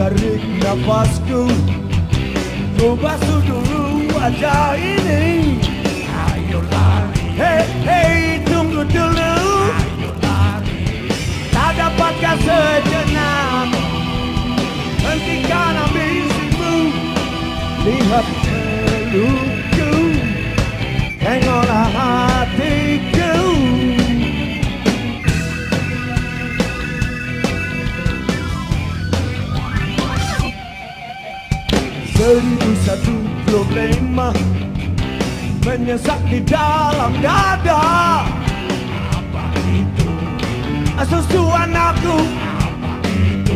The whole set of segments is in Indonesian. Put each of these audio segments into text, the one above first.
tarik nafasku, ku basuh dulu wajah ini. Ayo lari, Hei, hei, tunggu dulu. ayo lari, Tak dapatkah sejenak hentikan ambisimu? Lihat pelukku, tengoklah hatiku. Seribu satu problema menyesak di dalam dada. apa itu, Susu anakku, apa itu,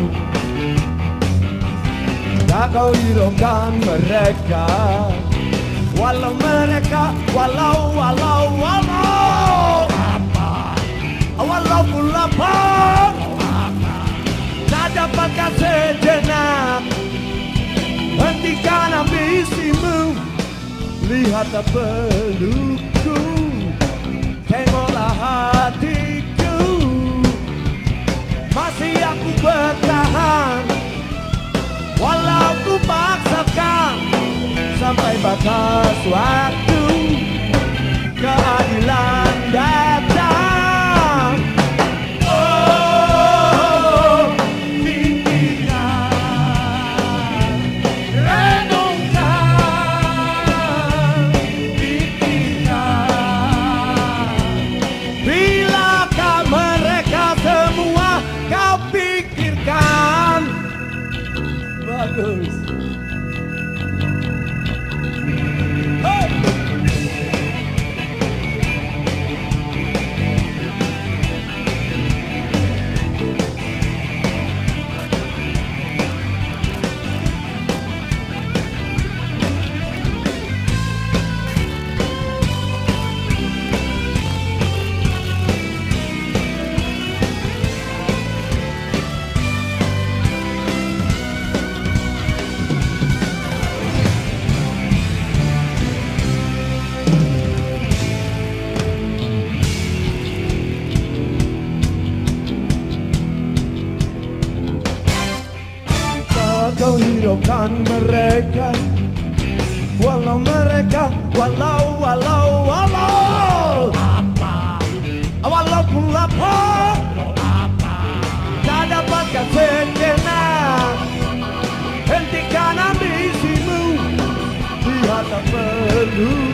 tak kau hiraukan mereka. Walau mereka, walau walaupun lapar, tak dapatkah sejenak hentikan ambisimu. Lihat pelukku, tengoklah hatiku. Masih aku bertahan, walau ku paksakan sampai batas waktu keadilan datang. Oh, pikirkan, renungkan, pikirkan. Bilakah mereka semua kau pikirkan? Bagus. Hey! Kau hiraukan mereka, walau mereka, walaupun lapar, tak dapatkah sejenak hentikan ambisimu. Lihat tak perlu